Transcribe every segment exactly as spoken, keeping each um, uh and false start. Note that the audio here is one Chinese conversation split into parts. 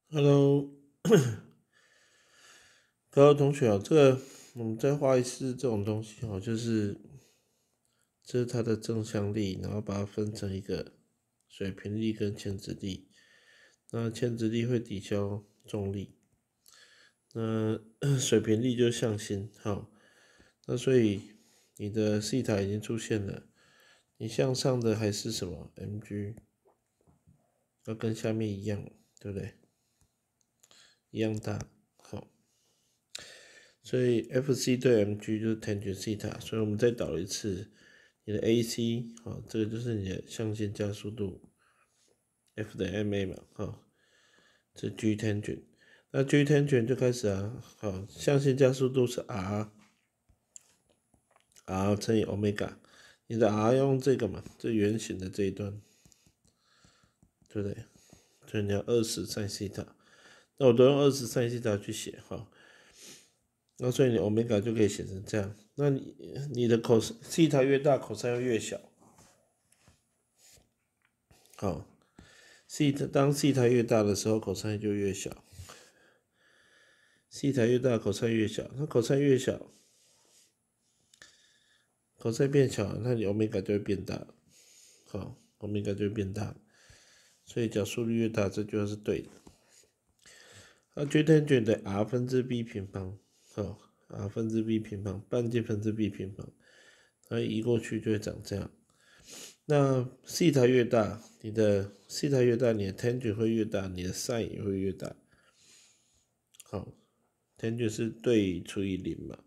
Hello，各位同学啊，这个我们再画一次这种东西哦，就是这是它的正向力，然后把它分成一个水平力跟牵制力。那牵制力会抵消重力，那水平力就向心。好，那所以你的西塔已经出现了，你向上的还是什么 mg，要跟下面一样，对不对？一样大。好。所以 F C 对 mg 就是 tangent 西塔，所以我们再导一次你的 A C， 好，这个就是你的向心加速度 F 等于 ma 嘛，好，这 G tangent，那 G tangent 就开始啊，好，向心加速度是 r r 乘以 omega， 你的 r 要用这个嘛，这圆形的这一段，对不对？所以你要二十 sin 西塔，那我都用二十 sin 西塔去写，好。那所以你 omega 就可以写成这样。那你你的 cos 西塔越大，cos 越小。好，西塔当西塔越大的时候，cos 就越小。西塔越大，cos 越小。那 cos 越小，cos 变小，那你 omega 就会变大。好，omega 就会变大。所以角速率越大，这句话是对的。那 G tangent 的 r 分之 b 平方，好 ，r 分之 b 平方，半径分之 b 平方，它移过去就会长这样。那西塔越大，你的西塔越大，你的 tangent 会越大，你的 sin 也会越大。好 ，tangent 是对除以零嘛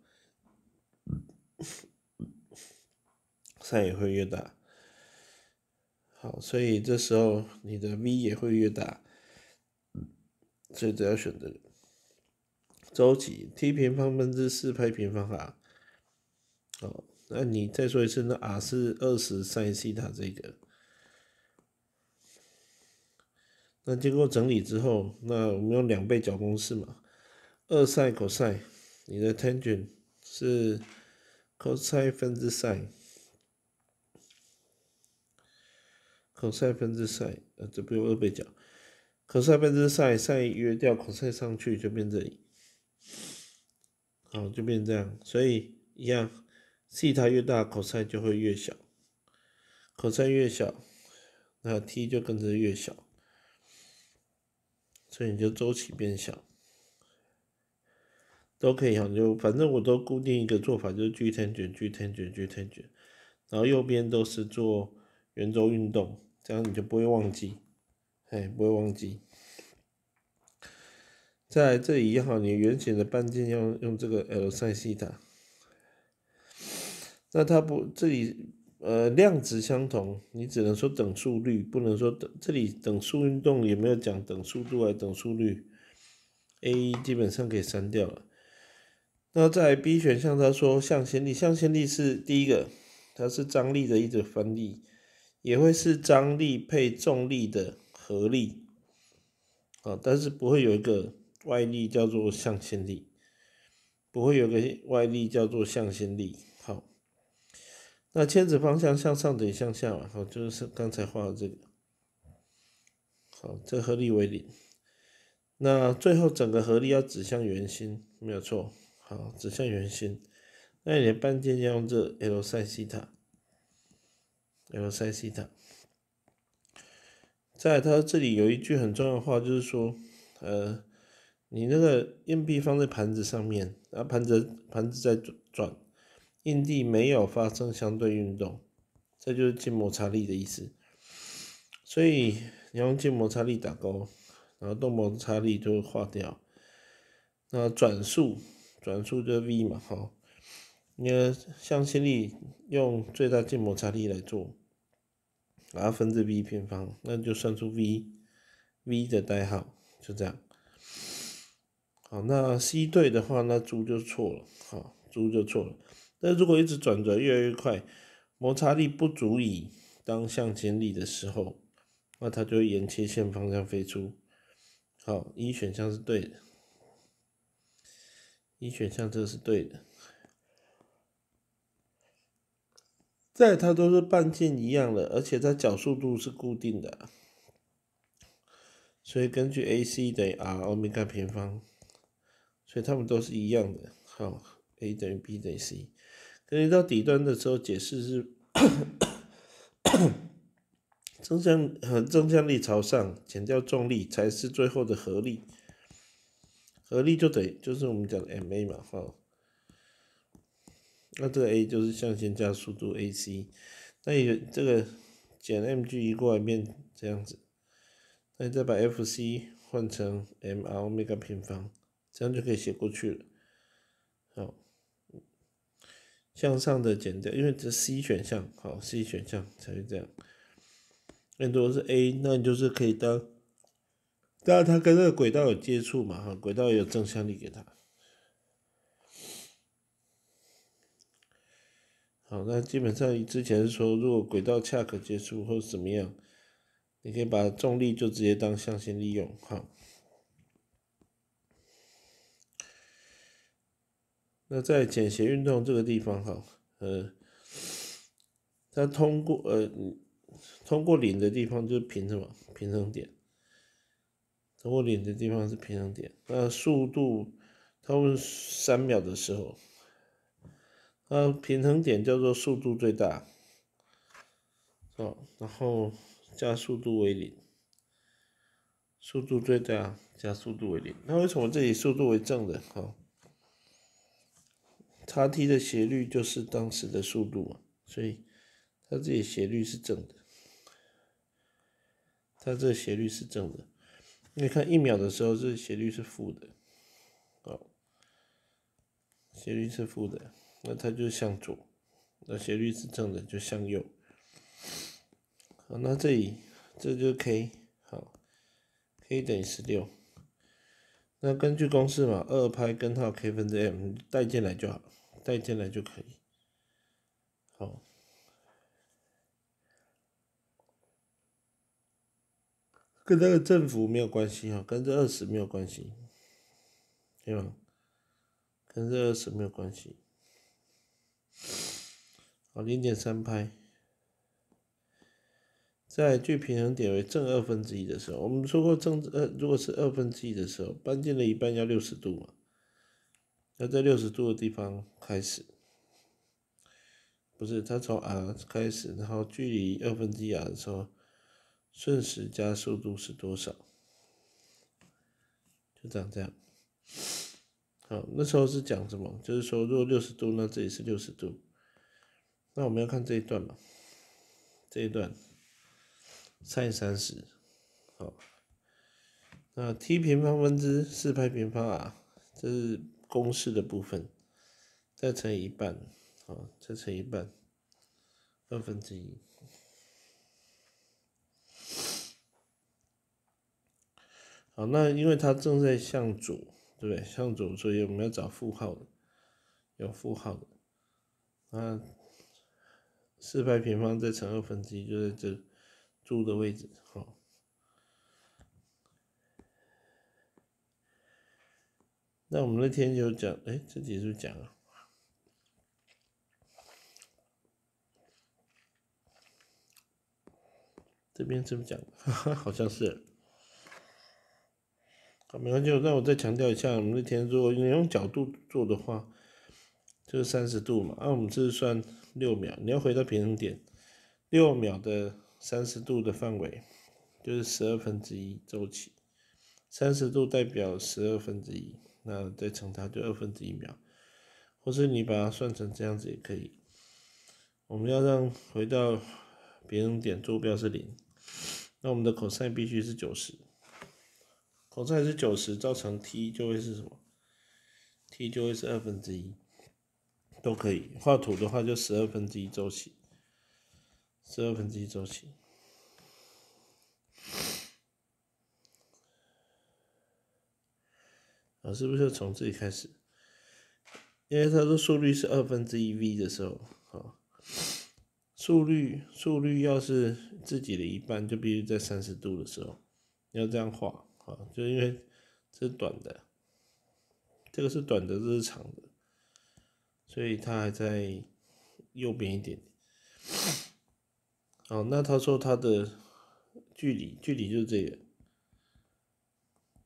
，sin 也会越大。好，所以这时候你的 v 也会越大，所以只要选这个周期 t 平方分之四派平方 r。好，那你再说一次，那 r 是二十 sin 西塔这个。那经过整理之后，那我们用两倍角公式嘛，二 sin cos，你的 tangent 是 cos 分之 sin，cos 分之 sin， 呃，这不用二倍角，cos 分之 sin，sin 约掉 cos 上去就变这里，好，就变这样，所以一样，西塔越大，cos 就会越小，cos 越小，那 t 就跟着越小，所以你就周期变小。都可以哈，就反正我都固定一个做法，就是 G tangent G tangent G tangent，然后右边都是做圆周运动，这样你就不会忘记，哎，不会忘记。再来这里也好，你圆形的半径要用这个 L sin 西塔，那它不这里呃量值相同，你只能说等速率，不能说等这里等速运动也没有讲等速度还等速率，A 基本上可以删掉了。那在 B 选项，他说向心力，向心力是第一个，它是张力的一种分力，也会是张力配重力的合力，啊，但是不会有一个外力叫做向心力，不会有个外力叫做向心力。好，那牵制方向向上等于向下嘛，好，就是刚才画的这个，好，这合力为零。那最后整个合力要指向圆心，没有错，好，指向圆心。那你的半径要用这 L sin 西塔，L sin 西塔。再来，它这里有一句很重要的话，就是说，呃，你那个硬币放在盘子上面，然后盘子盘子在转，硬币没有发生相对运动，这就是静摩擦力的意思。所以你要用静摩擦力打勾，然后动摩擦力就会划掉。那转速，转速就是 v 嘛，好，你的向心力用最大静摩擦力来做。把它分之 v 平方，那就算出 v，v 的代号，就这样。好，那 C 对的话，那猪就错了，好，猪就错了。但如果一直转转越来越快，摩擦力不足以当向心力的时候，那它就会沿切线方向飞出。好，一选项是对的，一选项这是对的。再它都是半径一样的，而且它角速度是固定的。 所以根据 A C 等于 R 欧米伽平方，所以它们都是一样的。好 ，A 等于 B 等于 C。根据到底端的时候，解释是正向和正向力朝上，减掉重力才是最后的合力。合力就得就是我们讲的 ma 嘛，哈。那这个 A 就是向线加速度 ac， 那也这个减 mg 移过来变这样子，那你再把 Fc 换成 mr 欧米伽平方，这样就可以写过去了。好，向上的减掉，因为这 C 选项，好 C 选项才会这样。那如果是 A， 那你就是可以当，当然它跟这个轨道有接触嘛，哈，轨道有正向力给它。好，那基本上之前是说，如果轨道恰可接触或怎么样，你可以把重力就直接当向线利用。好，那在简谐运动这个地方，哈，呃，它通过呃通过零的地方就是平什么平衡点，通过零的地方是平衡点。那速度，它们三秒的时候。呃，平衡点叫做速度最大，哦，然后加速度为零，速度最大加速度为零。那为什么这里速度为正的？好，叉 t 的斜率就是当时的速度嘛，所以它这里斜率是正的，它这斜率是正的。你看一秒的时候，这斜率是负的，哦，斜率是负的，那它就向左。那斜率是正的，就向右。好，那这里这就是 k， 好 ，k 等于十六。那根据公式嘛，二派根号 k 分之 m 带进来就好，带进来就可以。好，跟那个振幅没有关系哈，跟这二十没有关系，对吗？跟这二十没有关系。好，零点三拍，在距平衡点为正二分之一的时候，我们说过正二如果是二分之一的时候，半径的一半要六十度嘛，要在六十度的地方开始，不是它从 r 开始，然后距离二分之一 r 的时候，瞬时加速度是多少？就长这样。好，那时候是讲什么？就是说，如果六十度，那这里是六十度。那我们要看这一段嘛，这一段 sin 三十，好，那 t 平方分之四派平方 r， 这是公式的部分，再乘以一半，好，再乘以一半，二分之一。好，那因为它正在向左，对不对？向左，所以我们要找负号的，有负号的。那四派平方再乘二分之一，就在这猪的位置，好。那我们那天有讲，哎，这里是不是讲了？这边是不是讲？好像是。好，没关系，那我再强调一下，我们那天如果你用角度做的话，就是三十度嘛。那、啊、我们这是算六秒，你要回到平衡点，六秒的三十度的范围就是十二分之一周期，三十度代表十二分之一，那再乘它就二分之一秒，或是你把它算成这样子也可以。我们要让回到平衡点坐标是零，那我们的 cos 必须是九十。cos 是九十，造成 t 就会是什么 ？t 就会是二分之一，都可以。画图的话就十二分之一周期，十二分之一周期。啊，是不是从这里开始？因为它说速率是二分之一 v 的时候，啊，速率速率要是自己的一半，就必须在三十度的时候，要这样画，啊，就因为这是短的。这个是短的，这是长的，所以它还在右边一点点。好，那他说它的距离，距离就是这个，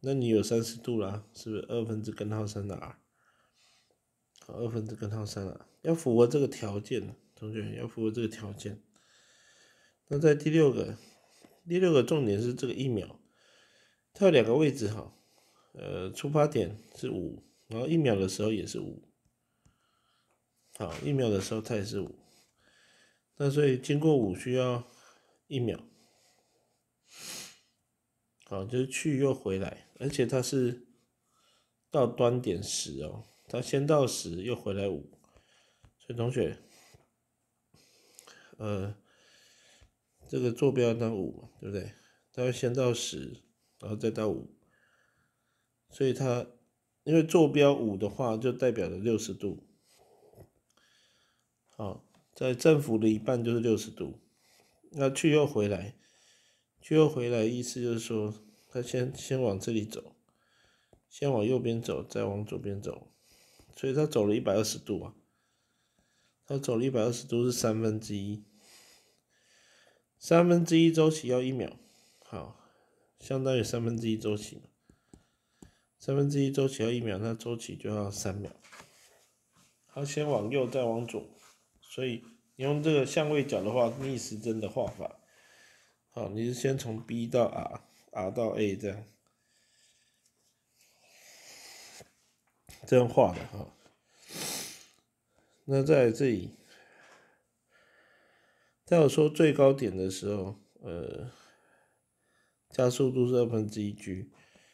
那你有三十度啦，是不是二分之根号三的 r？ 好，二分之根号三 r， 要符合这个条件，同学要符合这个条件。那在第六个，第六个重点是这个一秒，它有两个位置哈，呃，出发点是五，然后一秒的时候也是五，好，一秒的时候它也是五，那所以经过五需要一秒，好，就是去又回来，而且它是到端点十哦，它先到十又回来五，所以同学，呃，这个坐标到五，对不对？它会先到十，然后再到五，所以它因为坐标五的话，就代表了六十度。好，在正负的一半就是六十度。那去又回来，去又回来，意思就是说，它先先往这里走，先往右边走，再往左边走，所以它走了一百二十度啊。它走了一百二十度是三分之一，三分之一周期要一秒，好，相当于三分之一周期嘛。三分之一周期要一秒，那周期就要三秒。它先往右，再往左，所以你用这个相位角的话，逆时针的画法，好，你是先从 B 到 R，R 到 A 这样，这样画的哈。那在这里，在我说最高点的时候，呃，加速度是二分之一 g，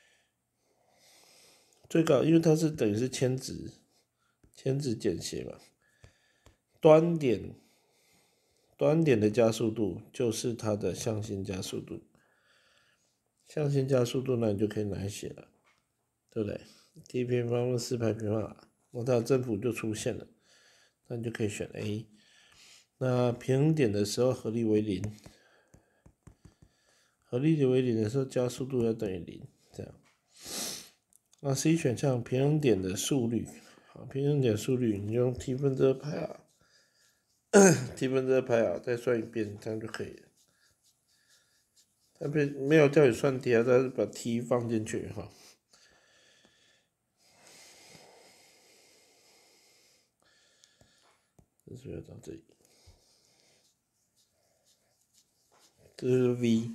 最高，因为它是等于是千值，千值简写嘛，端点。端点的加速度就是它的向心加速度，向心加速度那你就可以拿来写了，对不对 ？t 平方分四派平方 r， 那它的振幅就出现了，那你就可以选 A。那平衡点的时候合力为零，合力为零的时候加速度要等于零，这样。那 C 选项平衡点的速率，好，平衡点速率你用 t 分之二派 r。t 分之二派 r 再算一遍，这样就可以了。它没有叫你算 t 啊，它是把 t 放进去哈。这是要到这里，这是 v，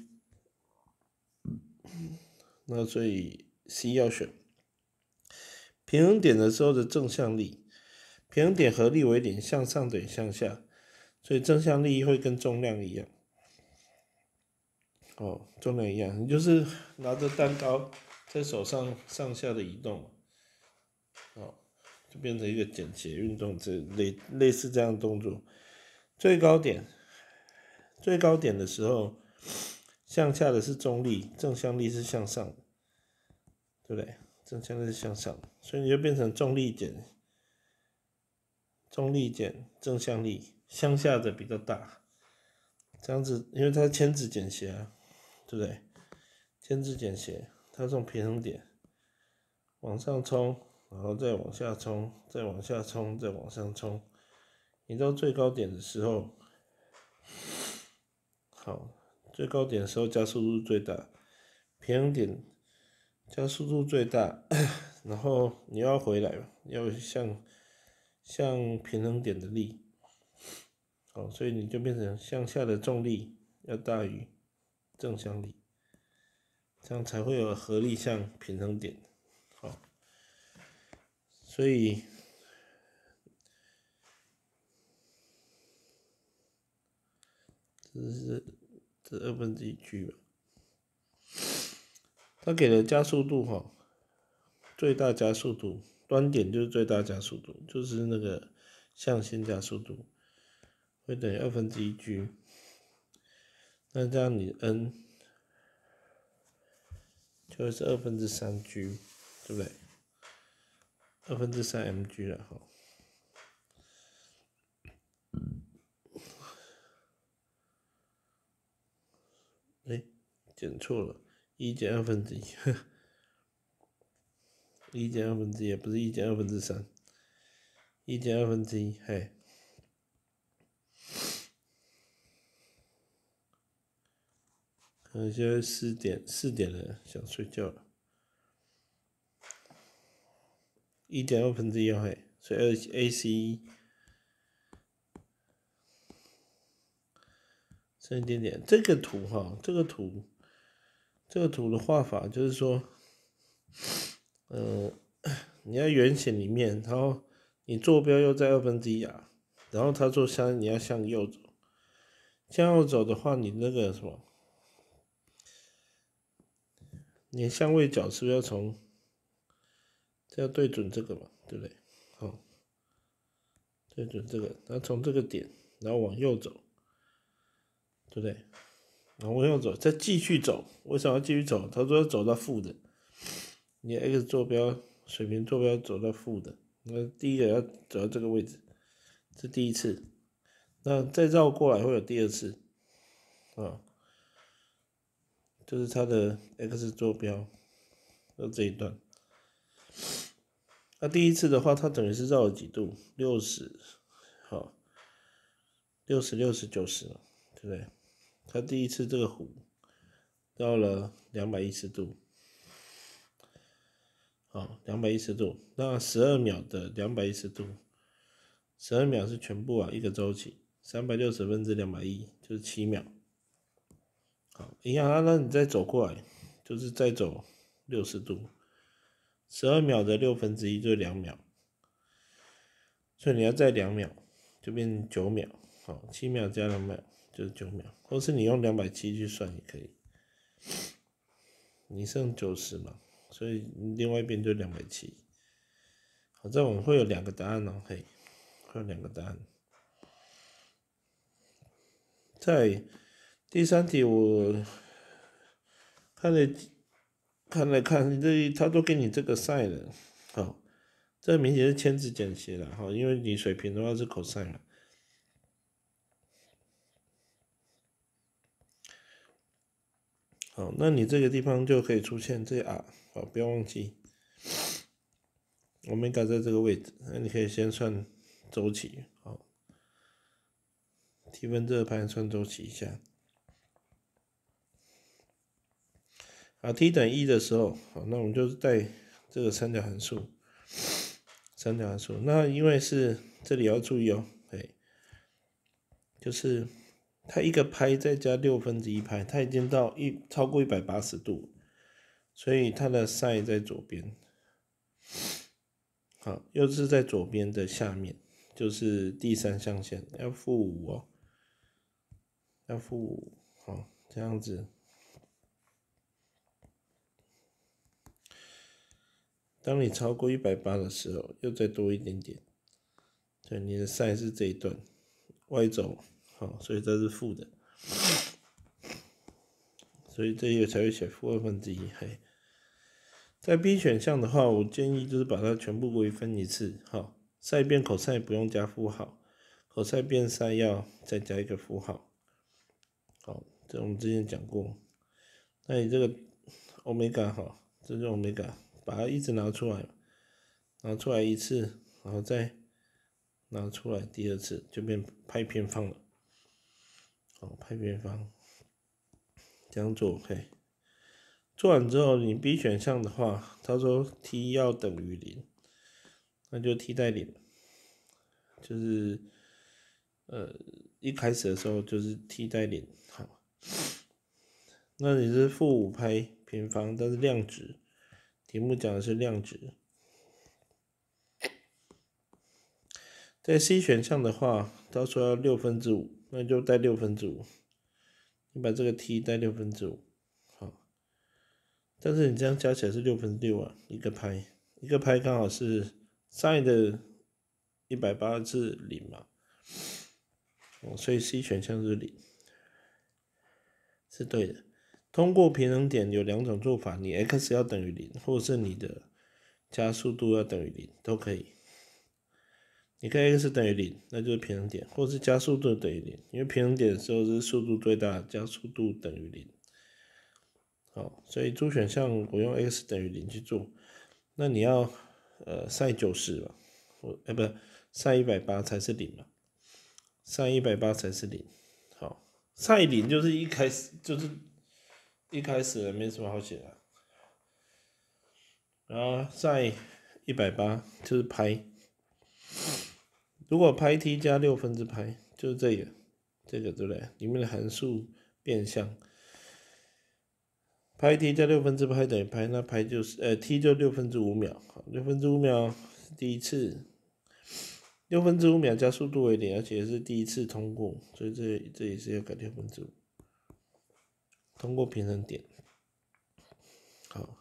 那所以 C 要选平衡点的时候的正向力。平衡点合力为零，向上等于向下，所以正向力会跟重量一样。哦，重量一样，你就是拿着蛋糕在手上上下的移动，哦，就变成一个简谐运动，这类类似这样的动作。最高点，最高点的时候，向下的是重力，正向力是向上的，对不对？正向力是向上，所以你就变成重力减。重力减正向力，向下的比较大，这样子，因为它千值简谐啊，对不对？千值简谐，它从平衡点往上冲，然后再往下冲，再往下冲，再往上冲，你到最高点的时候，好，最高点的时候加速度最大，平衡点加速度最大，然后你要回来，要向。向平衡点的力，好，所以你就变成向下的重力要大于正向力，这样才会有合力向平衡点，好，所以这是这二分之一 g 吧，它给了加速度哈，最大加速度。端点就是最大加速度，就是那个向心加速度，会等于二分之一 g。那这样你 n 就会是二分之三 g， 对不对？二分之三 mg 了哈。哎，减错了，一减二分之一，一减二分之一不是一减二分之三，一减二分之一，嘿。可能现在四点四点了，想睡觉了。 一点二分之一嘿，所以 A C 一剩一点点。这个图哈，这个图，这个图的画法就是说，呃，你要圆形里面，然后你坐标又在二分之一啊，然后他说向你要向右走，向右走的话，你那个什么，你相位角是不是要从，这要对准这个嘛，对不对？好，对准这个，然后从这个点，然后往右走，对不对？然后往右走，再继续走，为什么要继续走？他说要走到负的，你 x 坐标水平坐标走到负的，那第一个要走到这个位置，是第一次，那再绕过来会有第二次，啊，就是它的 x 坐标，就这一段。那第一次的话，它等于是绕了几度？六十，好，六十、六十、九十嘛，对不对？它第一次这个弧绕了两百一十度，好，两百一十度。那十二秒的两百一十度，十二秒是全部啊，一个周期，三百六十分之两百一就是七秒。好，一样啊，那你再走过来，就是再走六十度，十二秒的六分之一就是两秒，所以你要再两秒，就变九秒。好，七秒加两秒就是九秒，或是你用两百七去算也可以。你剩九十嘛，所以另外一边就两百七。好，这种会有两个答案哦，嘿，会有两个答案。在第三题我看了看了看，这他都给你这个 sin 了，好，这明显是牵制简谐了，好，因为你水平的话是 cos 嘛。好，那你这个地方就可以出现这 r， 好，不要忘记，欧米伽在这个位置，那你可以先算周期，好 ，t 分这个盘算周期一下，好 ，t 等于一的时候，好，那我们就带这个三角函数，三角函数，那因为是这里要注意哦，哎，就是它一个拍再加六分之一拍，它已经到一超过一百八十度，所以它的 sin 在左边，好，又是在左边的下面，就是第三象限，要负五哦，要负五，好，这样子。当你超过一百八的时候，又再多一点点，对，你的 sin 是这一段，y 轴，好，所以这是负的，所以这个才会写负二分之一，嘿。在 B 选项的话，我建议就是把它全部微分一次，好，sin 变 cos 不用加负号 ，cos 变 sin 要再加一个负号，好，这我们之前讲过。那你这个 omega 好，这是 omega，把它一直拿出来，拿出来一次，然后再拿出来第二次，就变派平方了。好，派平方，这样做 OK。做完之后，你 B 选项的话，他说 t 要等于零，那就 t 带零，就是呃一开始的时候就是 t 带零，好，那你是负五派平方，但是量值，题目讲的是量值。在 C 选项的话，他说要六分之五，那就带六分之五，你把这个 t 带六分之五。但是你这样加起来是六分之六啊，一个拍，一个拍刚好是 sin 的一百八是零嘛，哦，所以 C 选项是零，是对的。通过平衡点有两种做法，你 x 要等于零，或者是你的加速度要等于零，都可以。你看 x 等于零，那就是平衡点，或是加速度等于零，因为平衡点的时候是速度最大，加速度等于零。好，所以 D 选项我用 x 等于零去做，那你要呃 sin 九十吧，我哎不 sin 一百八才是零嘛 ，sin 一百八才是零。好 ，sin 零就是一开始就是一开始没什么好写的，然后 sin 一百八就是拍。如果拍 t 加六分之拍，就是这个，这个对不对？里面的函数变相，拍 t 加六分之拍等于拍，那拍就是呃 t 就六分之五秒，六分之五秒是第一次，六分之五秒加速度为零，而且是第一次通过，所以这这也是要改六分之五，通过平衡点。好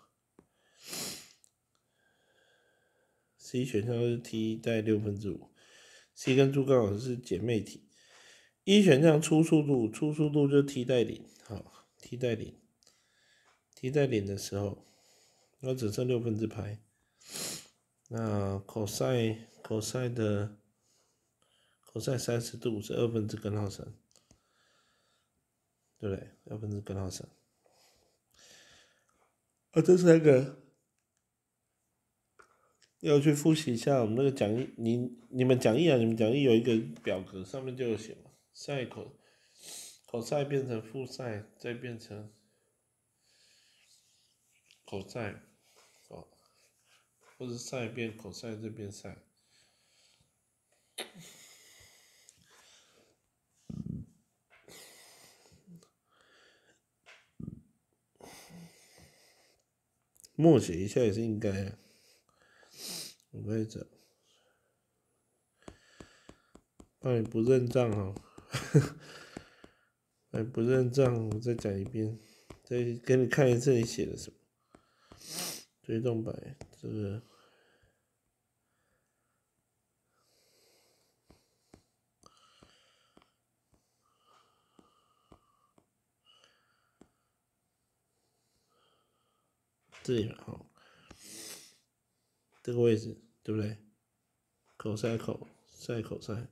，C 选项是 t 带六分之五。C 跟猪刚好是姐妹体。一选项初速度，初速度就 t 带零，好 ，t 带零 ，t 带零的时候，那只剩六分之拍。那 cos cos 的 cos 三十度是二分之根号三，对不对？二分之根号三。啊，这三个要去复习一下我们那个讲义，你你们讲义啊，你们讲义有一个表格，上面就有写嘛，sin cos cos 变成负 sin，再变成 cos， 哦，或者 sin 变 cos 再变 sin。默写一下也是应该啊。我可以讲，怕你不认账哦。哎，不认账，我再讲一遍，再给你看一次你写的什么。追踪白这个，这里好，这个位置对不对？口塞口塞口塞，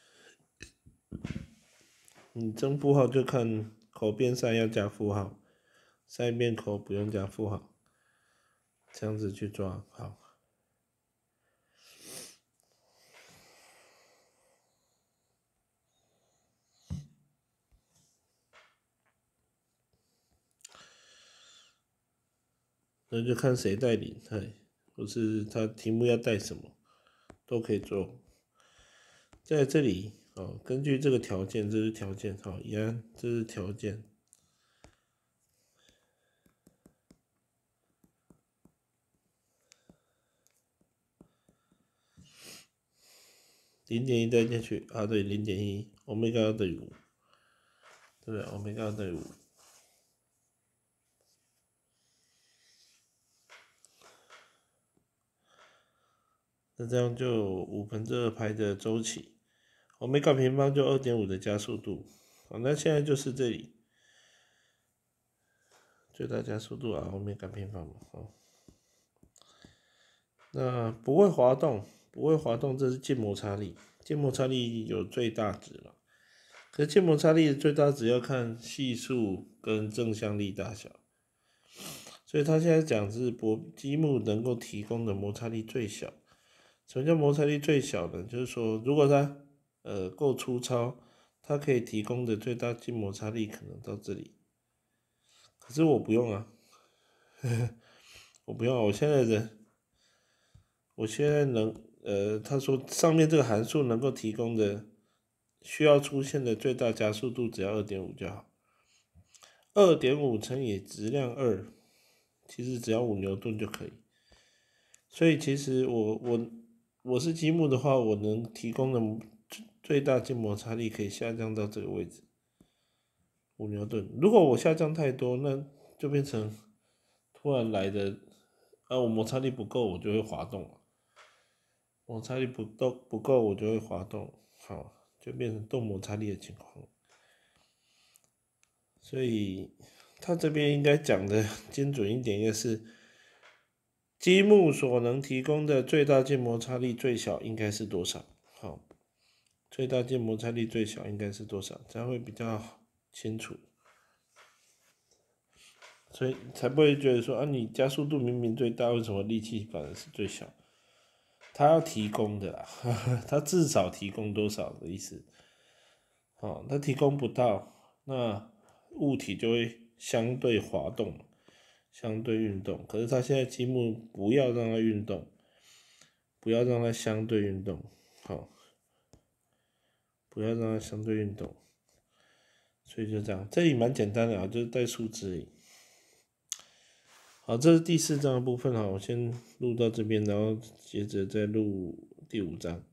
你增负号就看口变塞要加负号，塞变口不用加负号，这样子去抓好。那就看谁带领，哎，或是他题目要带什么，都可以做。在这里哦，根据这个条件，这是条件，好，一样，这是条件。零点一带进去啊，对，零点一，欧米伽要等于五，对不对？欧米伽要等于五。那这样就五分之二拍的周期，欧米伽平方就二点五的加速度。好，那现在就是这里最大加速度啊，欧米伽平方嘛，哦。那不会滑动，不会滑动，这是静摩擦力。静摩擦力有最大值嘛？可是静摩擦力的最大值要看系数跟正向力大小，所以他现在讲是薄积木能够提供的摩擦力最小。什么叫摩擦力最小呢？就是说，如果它呃够粗糙，它可以提供的最大静摩擦力可能到这里。可是我不用啊，我不用、啊，我现在的，我现在能呃，他说上面这个函数能够提供的需要出现的最大加速度只要二点五就好，二点五乘以质量二，其实只要五牛顿就可以。所以其实我我我是积木的话，我能提供的最大静摩擦力可以下降到这个位置，五牛顿。如果我下降太多，那就变成突然来的，啊，我摩擦力不够，我就会滑动了。摩擦力不够不够，我就会滑动，好，就变成动摩擦力的情况。所以他这边应该讲的精准一点，应该是积木所能提供的最大静摩擦力最小应该是多少？好，最大静摩擦力最小应该是多少？这样会比较清楚。所以才不会觉得说啊，你加速度明明最大，为什么力气反而是最小？他要提供的啦，他至少提供多少的意思？哦，他提供不到，那物体就会相对滑动，相对运动。可是他现在积木不要让它运动， 不要让它相对运动，好，不要让它相对运动，所以就这样，这里蛮简单的啊，就是带数字而已。好，这是第四章的部分哈，我先录到这边，然后接着再录第五章。